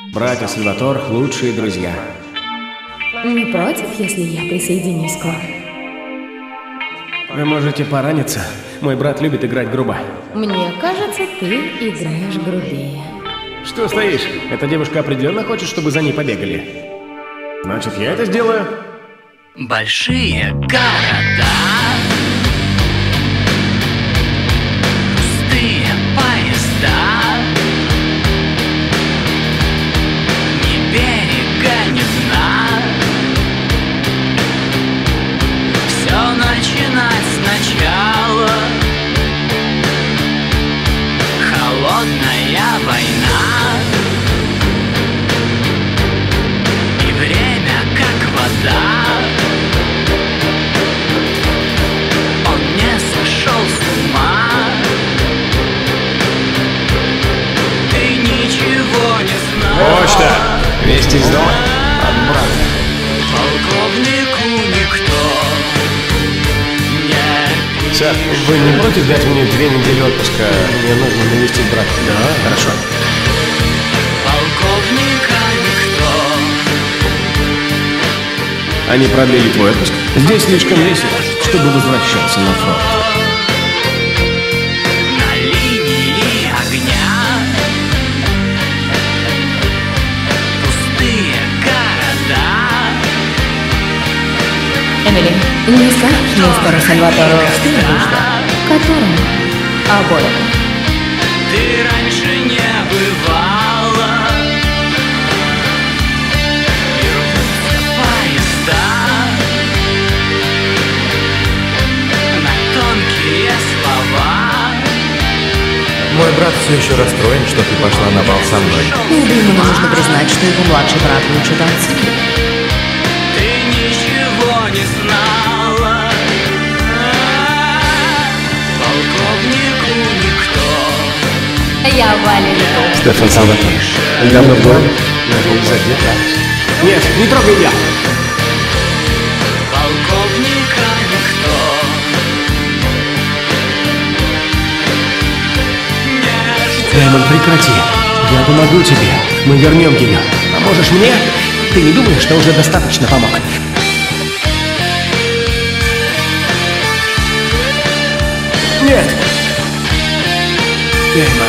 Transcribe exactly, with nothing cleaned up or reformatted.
Братья Сальватор – лучшие друзья. Не против, если я присоединюсь к вам? Вы можете пораниться. Мой брат любит играть грубо. Мне кажется, ты играешь грубее. Что стоишь? Эта девушка определенно хочет, чтобы за ней побегали. Значит, я это сделаю. Большие города, пустые поезда, ни берега, ни дна. Все начинать сначала. Холодная война, и время как вода. Он не сошел с ума. Ты ничего не знал. Почта! Вести из дома? От брата. Полковнику никто не Сэр, вы не против дать мне две недели отпуска? Мне нужно навестить брата. Да, хорошо. полковника никто. Они продлили твой отпуск? Здесь слишком весело, чтобы возвращаться на фронт. На линии огня пустые города. Эмили, не скажешь мистеру Сальватору, что нужно? Которому? Обоим. Ты раньше не бывала. И рвутся поезда на тонкие слова. Мой брат все еще расстроен, что ты пошла на бал со мной. Ну, думаю, нужно признать, что его младший брат лучше танцует. Ты ничего не знала. Полковнику никто. Я Валя Литов. Стефан Сальватор. Давно был? Задержался. Нет, не трогай меня! Полковника никто. Дэймон, прекрати. Я помогу тебе. Мы вернем ее. Поможешь мне? Ты не думаешь, что уже достаточно помог? Нет! Дэймон.